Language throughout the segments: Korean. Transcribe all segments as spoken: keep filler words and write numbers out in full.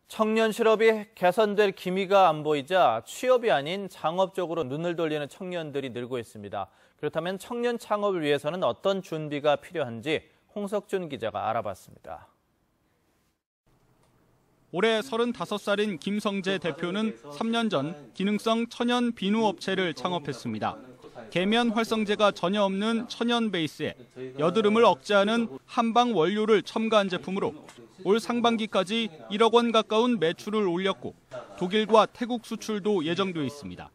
청년 실업이 개선될 기미가 안 보이자 취업이 아닌 창업 쪽으로 눈을 돌리는 청년들이 늘고 있습니다. 그렇다면 청년 창업을 위해서는 어떤 준비가 필요한지 홍석준 기자가 알아봤습니다. 올해 서른다섯 살인 김성재 대표는 삼 년 전 기능성 천연 비누 업체를 창업했습니다. 계면 활성제가 전혀 없는 천연 베이스에 여드름을 억제하는 한방 원료를 첨가한 제품으로 올 상반기까지 일억 원 가까운 매출을 올렸고 독일과 태국 수출도 예정돼 있습니다.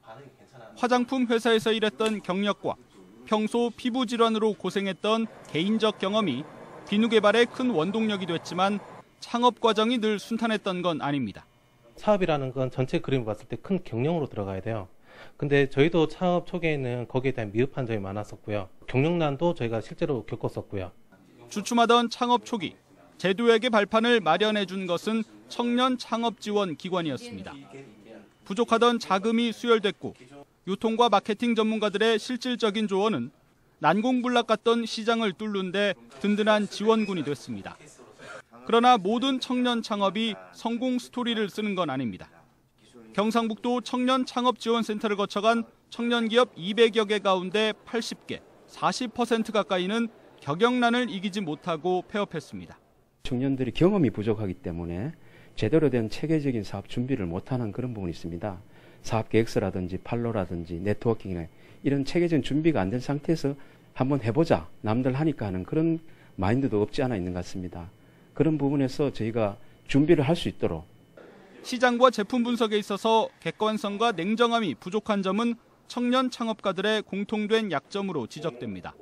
화장품 회사에서 일했던 경력과 평소 피부 질환으로 고생했던 개인적 경험이 비누 개발에 큰 원동력이 됐지만 창업 과정이 늘 순탄했던 건 아닙니다. 사업이라는 건 전체 그림을 봤을 때 큰 경영으로 들어가야 돼요. 근데 저희도 창업 초기에는 거기에 대한 미흡한 점이 많았었고요. 경영난도 저희가 실제로 겪었었고요. 주춤하던 창업 초기, 제도에게 발판을 마련해 준 것은 청년 창업 지원 기관이었습니다. 부족하던 자금이 수혈됐고 유통과 마케팅 전문가들의 실질적인 조언은 난공불락 같던 시장을 뚫는 데 든든한 지원군이 됐습니다. 그러나 모든 청년 창업이 성공 스토리를 쓰는 건 아닙니다. 경상북도 청년 창업지원센터를 거쳐간 청년기업 이백여 개 가운데 팔십 개, 사십 퍼센트 가까이는 경영난을 이기지 못하고 폐업했습니다. 청년들이 경험이 부족하기 때문에 제대로 된 체계적인 사업 준비를 못하는 그런 부분이 있습니다. 사업 계획서라든지 판로라든지 네트워킹이나 이런 체계적인 준비가 안 된 상태에서 한번 해보자, 남들 하니까 하는 그런 마인드도 없지 않아 있는 것 같습니다. 그런 부분에서 저희가 준비를 할 수 있도록 시장과 제품 분석에 있어서 객관성과 냉정함이 부족한 점은 청년 창업가들의 공통된 약점으로 지적됩니다.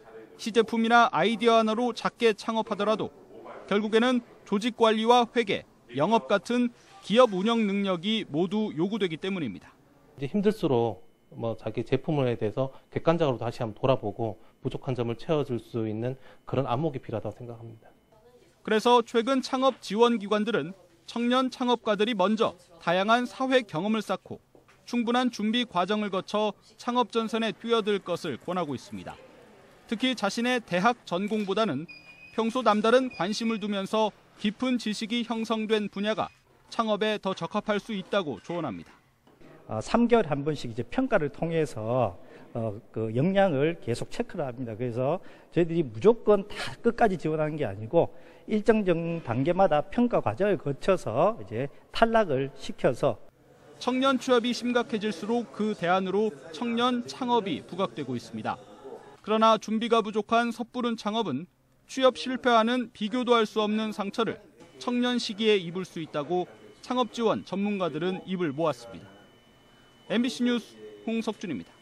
시제품이나 아이디어 하나로 작게 창업하더라도 결국에는 조직 관리와 회계, 영업 같은 기업 운영 능력이 모두 요구되기 때문입니다. 이제 힘들수록 뭐 자기 제품에 대해서 객관적으로 다시 한번 돌아보고 부족한 점을 채워줄 수 있는 그런 안목이 필요하다고 생각합니다. 그래서 최근 창업 지원 기관들은 청년 창업가들이 먼저 다양한 사회 경험을 쌓고 충분한 준비 과정을 거쳐 창업 전선에 뛰어들 것을 권하고 있습니다. 특히 자신의 대학 전공보다는 평소 남다른 관심을 두면서 깊은 지식이 형성된 분야가 창업에 더 적합할 수 있다고 조언합니다. 어, 삼 개월에 한 번씩 이제 평가를 통해서 어, 그 역량을 계속 체크를 합니다. 그래서 저희들이 무조건 다 끝까지 지원하는 게 아니고 일정 단계마다 평가 과정을 거쳐서 이제 탈락을 시켜서 청년 취업이 심각해질수록 그 대안으로 청년 창업이 부각되고 있습니다. 그러나 준비가 부족한 섣부른 창업은 취업 실패하는 비교도 할 수 없는 상처를 청년 시기에 입을 수 있다고 창업 지원 전문가들은 입을 모았습니다. 엠비씨 뉴스 홍석준입니다.